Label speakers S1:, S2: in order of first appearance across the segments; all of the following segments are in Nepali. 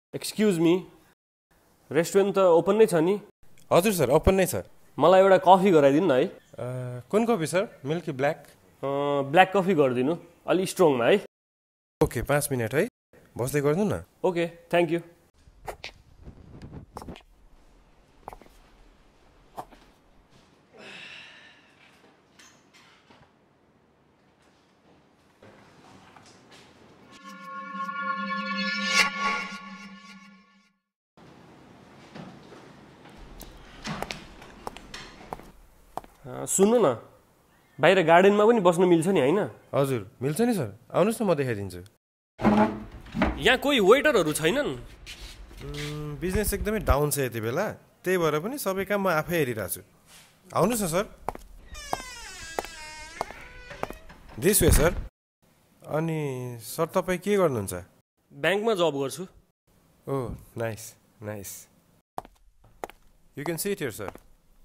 S1: एक्सक्यूज मी, रेस्टुरेन्ट त ओपन नै छ नि?
S2: हजुर सर, ओपन नै छ।
S1: मलाई एउटा कफी गराइदिनु न है।
S2: कुन coffee sir? Milky black?
S1: Black coffee गरिदिनु, अलि स्ट्रङमा है।
S2: ओके, 5 मिनट है, बस्दै गर्नु न।
S1: Okay, thank you. सुन्नु न, बाहिर गार्डनमा पनि बस्न मिल्छ नि हैन?
S2: हजुर मिल्छ नि सर, आउनुहोस् न म देखाइदिन्छु।
S1: यहाँ कोही वेटरहरू छैनन्?
S2: बिजनेस एकदमै डाउन छ यति बेला, त्यही भएर पनि सबै काम म आफै हेरिरहेको छु। आउनुहोस् न सर। This way sir. अनि सर तपाईँ के गर्नुहुन्छ?
S1: ब्याङ्कमा जब गर्छु।
S2: Oh nice nice, you can sit here sir.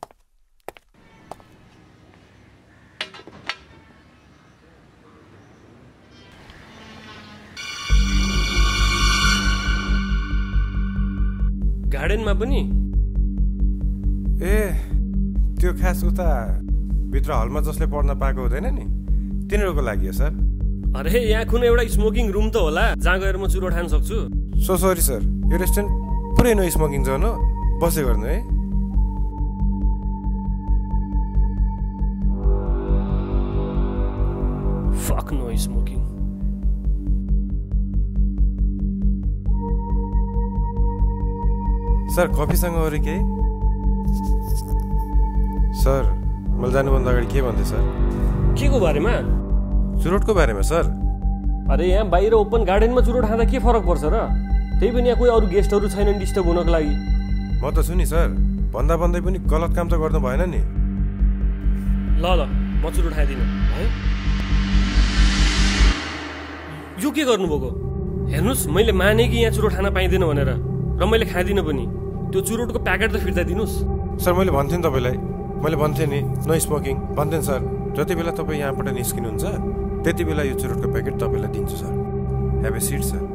S1: गार्डनमा पनि?
S2: ए त्यो खास उता भित्र हलमा जसले पढ्न पाएको हुँदैन नि, तिनीहरूको लागि हो सर।
S1: अरे यहाँ कुनै एउटा स्मोकिङ रुम त होला जहाँ गएर म चुरोट खान सक्छु?
S2: सो सरी सर, यो रेस्टुरेन्ट पुरै नो स्मोकिङ जोन हो, बसे गर्नु है।
S1: Fuck no smoking.
S2: सर कफीसँग अरू केही? सर मैले जानुभन्दा अगाडि के भन्थे सर?
S1: के को बारेमा?
S2: चुरोटको बारेमा सर।
S1: अरे यहाँ बाहिर ओपन गार्डनमा चुरोट खाँदा के फरक पर्छ र? त्यही पनि यहाँ कोही अरू गेस्टहरू छैनन् डिस्टर्ब हुनको लागि।
S2: म त छु नि सर, भन्दा भन्दै पनि गलत काम त गर्नु भएन नि।
S1: ल ल म चुरोट खाइदिनु है। यो के गर्नुभएको? हेर्नुहोस्, मैले माने कि यहाँ चुरोट खान पाइँदैन भनेर, र मैले खाँदिनँ पनि। त्यो चुरोटको प्याकेट त फिर्ता दिनुहोस्।
S2: सर मैले भन्थेँ नि तपाईँलाई, मैले भन्थेँ नि नो स्मोकिङ भन्थेँ नि सर। जति बेला तपाईँ यहाँबाट निस्किनुहुन्छ त्यति बेला यो चुरोटको प्याकेट तपाईँलाई दिन्छु sir. Have a seat sir.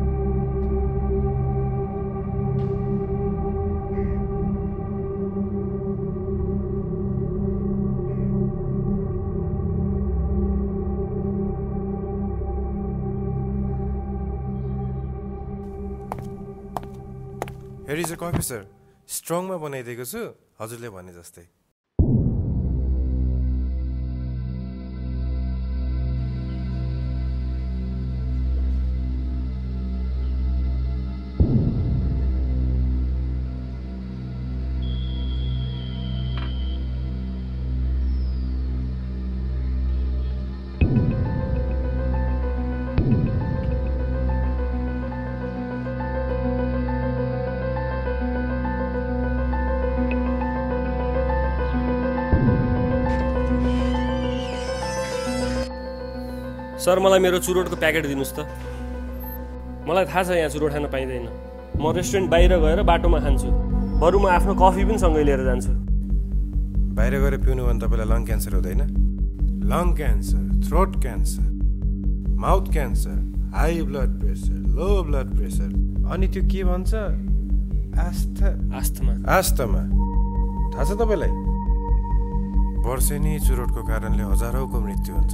S2: Here is a coffee sir, स्ट्रङमा बनाइदिएको छु हजुरले भने जस्तै।
S1: सर मलाई मेरो चुरोटको प्याकेट दिनुहोस् त। मलाई थाहा छ यहाँ चुरोट खान पाइँदैन। म रेस्टुरेन्ट बाहिर गएर बाटोमा खान्छु, बरु म आफ्नो कफी पनि सँगै लिएर जान्छु।
S2: बाहिर गएर पिउनु भने तपाईँलाई लङ क्यान्सर हुँदैन? Lung cancer, throat cancer, mouth cancer, high blood pressure, low blood pressure, अनि त्यो के भन्छ आस्थमा। थाहा छ तपाईँलाई? वर्षेनी चुरोटको कारणले हजारौँको मृत्यु हुन्छ।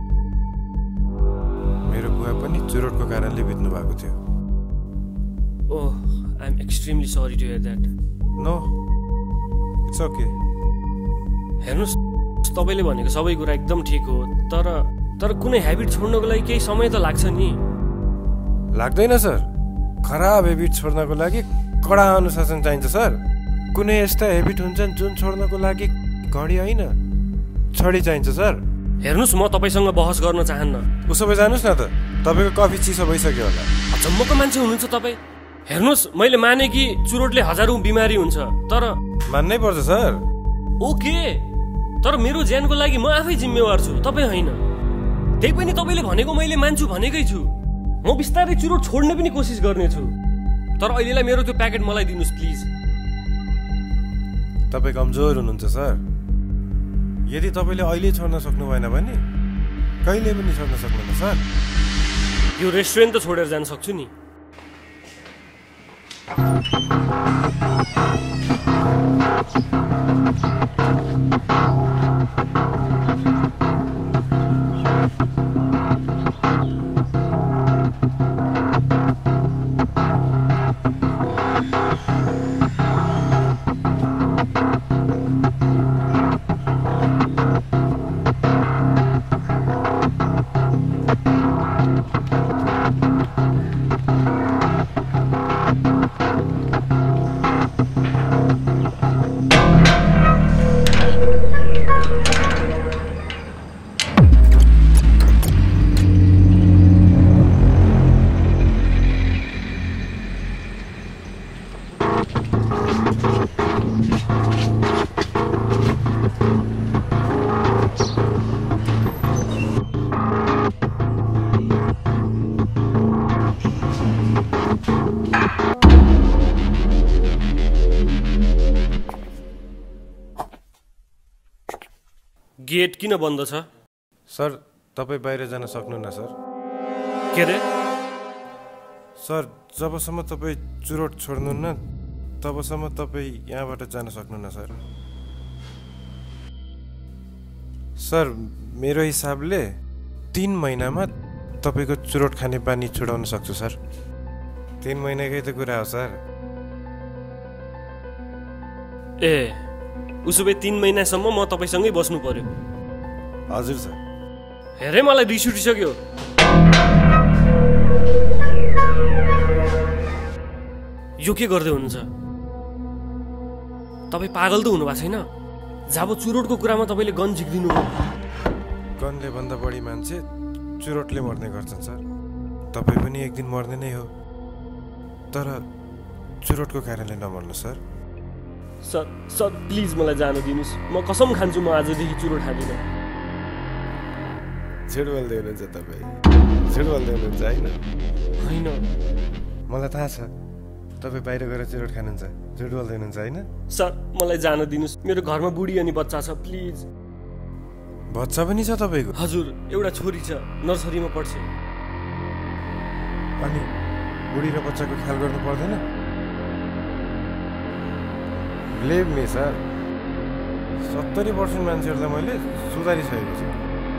S2: मेरो बुवा पनि चुरोटको कारणले बित्नु भएको थियो।
S1: Oh, I am extremely sorry to hear that.
S2: No, it's okay.
S1: हेर्नुहोस्, तपाईँले भनेको सबै कुरा एकदम ठिक हो, तर कुनै ह्याबिट छोड्नको लागि केही समय त लाग्छ नि।
S2: लाग्दैन सर, खराब हेबिट छोड्नको लागि कडा अनुशासन चाहिन्छ सर। कुनै यस्ता हेबिट हुन्छन् जुन छोड्नको लागि घडी होइन छडी चाहिन्छ सर।
S1: हेर्नुहोस्, म तपाईँसँग बहस गर्न चाहन्न।
S2: उसो भए जानुहोस् न त, तपाईँको कफी चिसो भइसक्यो होला।
S1: अचम्मको मान्छे हुनुहुन्छ तपाईँ। हेर्नुहोस्, मैले माने कि चुरोटले हजारौँ बिमारी हुन्छ, तर
S2: मान्नै पर्छ सर।
S1: ओके, तर मेरो ज्यानको लागि म आफै जिम्मेवार छु, तपाईँ होइन। त्यही पनि तपाईँले भनेको मैले मान्छु भनेकै छु। म बिस्तारै चुरोट छोड्ने पनि कोसिस गर्नेछु, तर अहिलेलाई मेरो त्यो प्याकेट मलाई दिनुहोस् प्लिज।
S2: तपाईँ कमजोर हुनुहुन्छ सर। यदि तपाईँले अहिले छोड्न सक्नु भएन भने कहिले पनि छोड्न सक्नुहुन्न सर।
S1: यो रेस्टुरेन्ट त छोडेर जान सक्छु नि। गेट किन बन्द छ?
S2: सर तपाईँ बाहिर जान सक्नुहुन्न सर।
S1: के रे?
S2: सर जबसम्म तपाईँ चुरोट छोड्नुहुन्न तबसम्म तपाईँ यहाँबाट जान सक्नुहुन्न सर। सर मेरो हिसाबले 3 महिनामा तपाईँको चुरोट खाने बानी छुडाउन सक्छु सर। 3 महिनाकै त कुरा हो सर।
S1: ए उसो भए 3 महिनासम्म म तपाईसँगै बस्नु पर्यो?
S2: हजुर सर।
S1: हेरे मलाई रिस उठिसक्यो। यो के गर्दै हुनुहुन्छ? तपाईँ पागल त हुनुभएको छैन? जब चुरोटको कुरामा तपाईँले गन झिक्दिनु भयो।
S2: गनले भन्दा बढी मान्छे चुरोटले मर्ने गर्छन् सर। तपाईँ पनि एक दिन मर्ने नै हो, तर चुरोटको कारणले नमर्नु सर।
S1: सर सर प्लिज मलाई जान दिनुहोस्। म कसम खान्छु म आजदेखि चुरोट खाँदिनँ।
S2: झुट बोल्दै हुनुहुन्छ तपाईँ, झुट बोल्दै हुनुहुन्छ होइन?
S1: होइन,
S2: मलाई थाहा छ तपाईँ बाहिर गएर चुरोट खानुहुन्छ। झुट बोल्दै हुनुहुन्छ होइन?
S1: सर मलाई जान दिनुहोस्। मेरो घरमा बुढी अनि बच्चा छ, प्लिज।
S2: बच्चा पनि छ तपाईँको?
S1: हजुर, एउटा छोरी छ, नर्सरीमा पढ्छ।
S2: अनि बुढी र बच्चाको ख्याल गर्नु पर्दैन? Blame me sir. 70% मान्छेहरूलाई मैले सुधारिसकेको छु।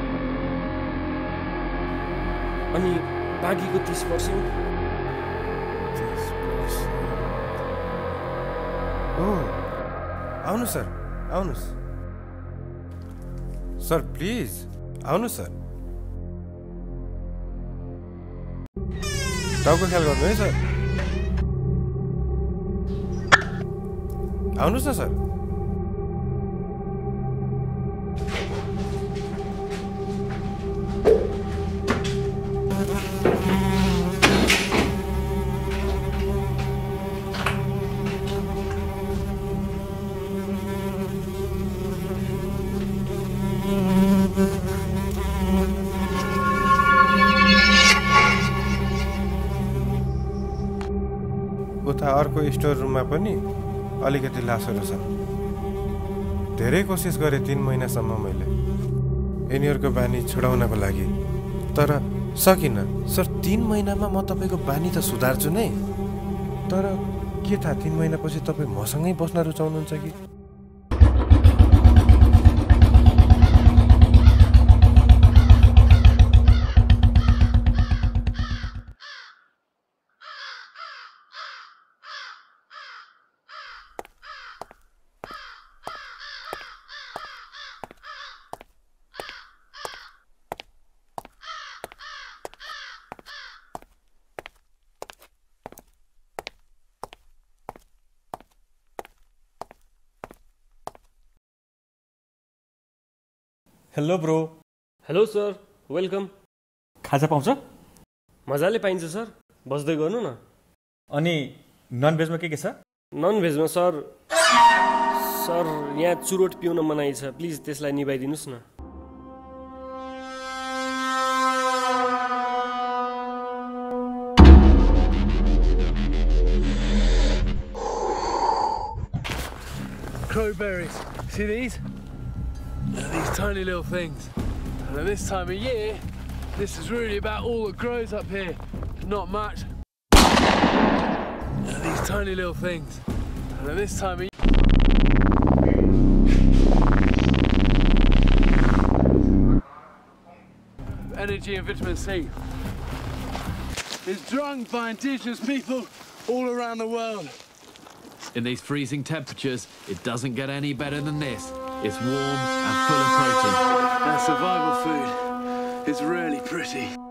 S1: अनि बाँकीको 30%?
S2: आउनुहोस् सर, आउनुहोस् सर, प्लिज आउनुहोस् सर। टाउको ख्याल गर्नु है सर। आउनुहोस् न सर। उता अर्को स्टोर रुममा पनि अलिकति लासहरू छन्। धेरै कोसिस गरेँ 3 महिनासम्म मैले यिनीहरूको बानी छुडाउनको लागि, तर सकिनँ सर। 3 महिनामा म तपाईँको बानी त सुधार्छु नै, तर के थाहा 3 महिनापछि तपाईँ मसँगै बस्न रुचाउनुहुन्छ कि?
S3: Hello bro.
S1: Hello sir, welcome.
S3: खाजा पाउँछ?
S1: मजाले पाइन्छ सर, बस्दै गर्नु न।
S3: अनि नन भेजमा के छ?
S1: नन भेजमा सर यहाँ चुरोट पिउन मनाइ छ, प्लिज त्यसलाई निभाइदिनुहोस् न।
S4: Crowberries, see these? These tiny little things. And at this time of year, this is really about all that grows up here. Not much. These tiny little things. And at this time of energy and vitamin C is drunk by indigenous people all around the world.
S5: In these freezing temperatures, it doesn't get any better than this. It's warm and full of protein.
S4: Our survival food is really pretty.